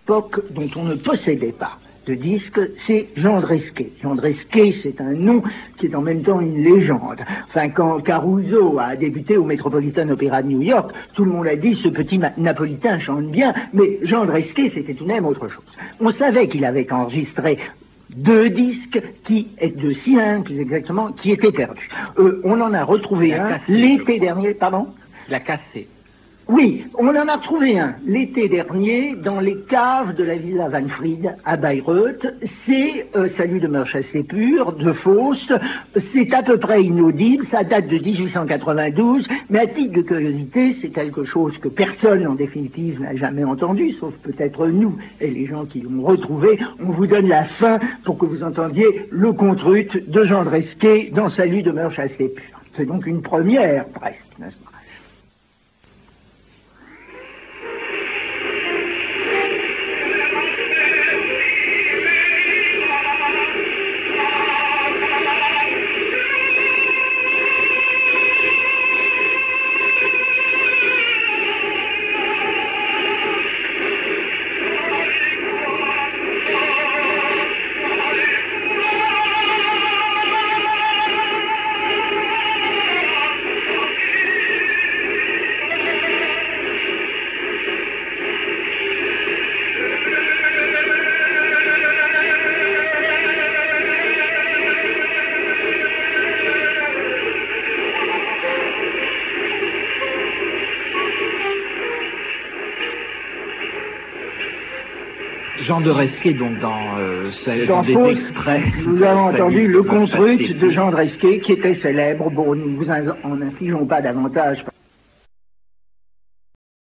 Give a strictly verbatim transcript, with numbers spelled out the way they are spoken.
l'époque dont on ne possédait pas de disque, c'est Jean Dresquet. Jean Dresquet, c'est un nom qui est en même temps une légende. Enfin, quand Caruso a débuté au Metropolitan Opera de New York, tout le monde a dit, ce petit napolitain chante bien, mais Jean Dresquet, c'était tout de même autre chose. On savait qu'il avait enregistré deux disques, qui, deux siens, plus exactement, qui étaient perdus. Euh, on en a retrouvé un l'été dernier, pardon ? La cassé. Oui, on en a retrouvé un l'été dernier dans les caves de la Villa Van Fried à Bayreuth. C'est euh, Salut demeure chassé pur, de Faust. C'est à peu près inaudible, ça date de dix-huit cent quatre-vingt-douze, mais à titre de curiosité, c'est quelque chose que personne en définitive n'a jamais entendu, sauf peut-être nous et les gens qui l'ont retrouvé. On vous donne la fin pour que vous entendiez le contrut de Jean Dresquet dans Salut demeure chassé pur. C'est donc une première presque, n'est-ce pas? Jean Dresquet, donc, dans, euh, ce, dans, dans des Faust, extraits. Nous avons entendu le contrut de Jean Dresquet, qui était célèbre. Bon, nous vous en infligeons pas davantage.